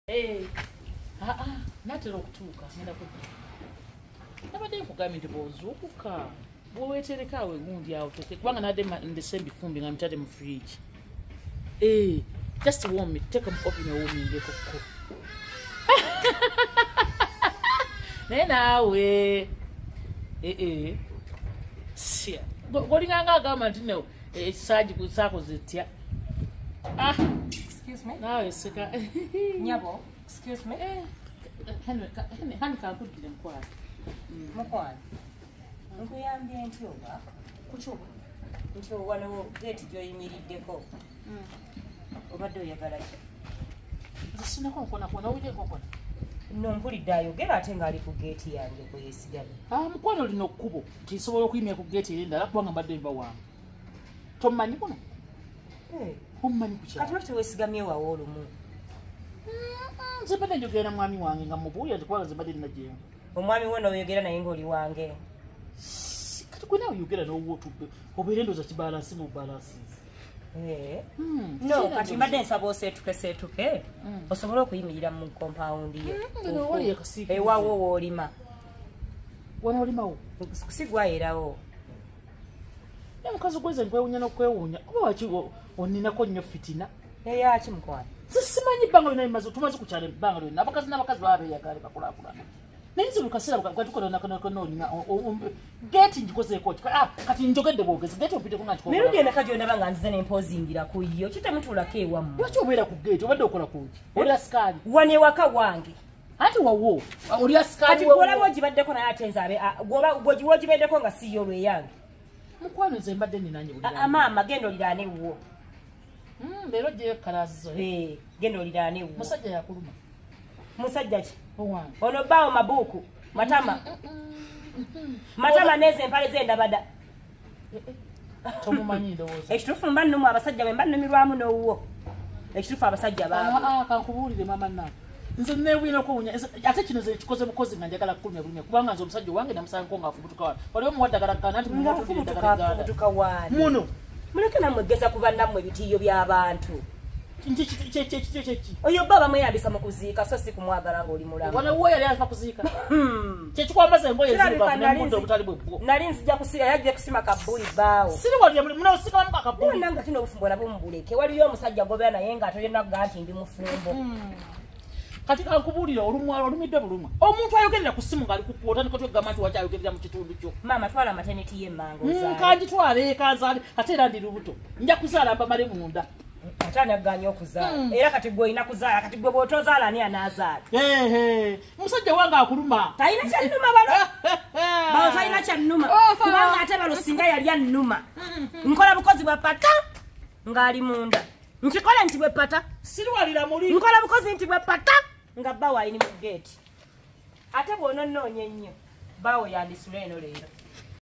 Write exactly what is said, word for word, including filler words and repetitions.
Eh. Ah ah, natera okutuuka ngenda kujja. Nabadde nkugambye nti bw'ozuukuka bw'oweetereka awo egundi awo teke kubanga nadde ndese ebifumbi nga mitadde mu fridge. Eh, just warm it, take them open your warming ngeko ko. Naye naawe eh eh sia golinganga agamba nti no ekisaaji kusaakoze etya. Ah, excuse me. Nawe seka Nyabo, excuse me. Eh, Henry, Henry, Henry kakudire mkwala. Mukwala. Nkuyambye nti oba Kuchoba. nti wano gate gy'oyimiriddeko. Obadde oyagala ki? Zisina ko nkona kona uje kokona. No mpulidde ayogera ate ng'ali ku gate yange kwe yeesigamye. Ah, mukwano lino okkubo ntisobola okuyimya ku gate erindala kubanga mbadde mba wange. Tomanyi kuno? Eh, Omanyi kukyala. kati lwaki teweesigamye wawo olumu? Nze mbadde njogera mwami wange nga mubuulira nti kubanga nze mbadde nnajeemu. Omwami we n'oyogera naye ng'oli wange. Kati gwe nawe oyogera n'owotubbe obeera endooza kibalansi n'obalansiza. Eh. Hmm. No, kati mbadde nsaba oseetuke seetuke osobole okuyimirira mu compound ye. Ngeno wali akasiiki. Ewaawo woolima. Wano olimawo. Kusigwayirawo. Naye mukazi gweza nkwewuunya n'okwewuunya oba waki oninako nnyo fitina. Eyaki mukwano? Nze simanyi ebbanga lyonna limaze tumaze kukyala ebbanga lyonna abakazi n'abakazi baba beeyagala bakulaakulana. Naye nze lukaseera bwatukolanakanakanoonina geeti ngikozeeko ki kati njogedde bwogezi geeti ompiteko nga nkikola. Mirundi emeka gy'ondaba nga nzize ne mpozingira ku yo kitemutuulako ewammwe. Lwaki obeera ku geeti obadde okola kuki? Oli asikaali. Wano ewaka wange. Anti wawo oli asikaali. Kati gw'olaba ogibaddeko naye ate nze abe w'ogibaddeko nga si yo lweyange. Mukwano nze mbadde ninanye buli Ah, maama genda oliraane wuwo. Leero gyeyo kalaazizo. Eh, genda oliraane wuwo. Musajja yakuluma. Musajja ki? Owange. Ono bbaawo mabuuku matama. Matama neeze empale z'endabada. Tomumanyi ndowooza. Ekituufu mba nnumu abasajja bwe mba nnumirwamu n'owuwo. Ekituufu abasajja baawe. Ah, kankubuulire maama nange. Nze neewina okuwunya ate kino nze kikoze bukozi nga njagala kukulumya bulumya kubanga nze omusajja wange namusanko ng'afubutuka wano. Waliwo muwaddagala gana nti ng'afubutuka waani. Muno. Muleke nammwe geza kuba nammwe ebitiiyo by'abantu. Kyeki. Oyo bba bamweyambisa mu kuziika so si kumwagala ng'oli mulamu. Wano wo yali ava kuziika. Kyekikwambaza engoye ezirugavu n'embundo obutali bwe bwo. Nali nzija kusira yajja kusima kabbuli bbaawo. Siri wali muno osikamu kabbuli. Nanga kino obufumbo nabwo mubuleke. Waliyo omusajja gobera naye ng'atolina kugaa nti ndi mufumbo. Kati kankubuulira olumwala olumidde buluma. Omuntu ayogerera ku ssimu ng'ali kukwota niko twegamba nti waki ayogerera mu kitundu kyo. Maama twala maternity y'emmango zaali. Kanjitwala ekazaali ate era ndi lubuto. Nja kuzaala mbamale munda. Ate anaganya okuzaala. Era kati gwe olina kuzaala kati gwe bw'otozaala ani anaazaala. Ehe, musajja wange akuluma. Talina kyannuma balo. Balo talina kyannuma. Kubanga ate balo singa yali annuma. Nkola bukozi bwa pata ng'ali munda. Nkikola nti bwe pata. Sirwalira muli. Nkola bukozi nti bwe pata nga bbawo ayini mu geeti. Ate bw'onoonnoonya ennyo bbawo yandisula eno leero.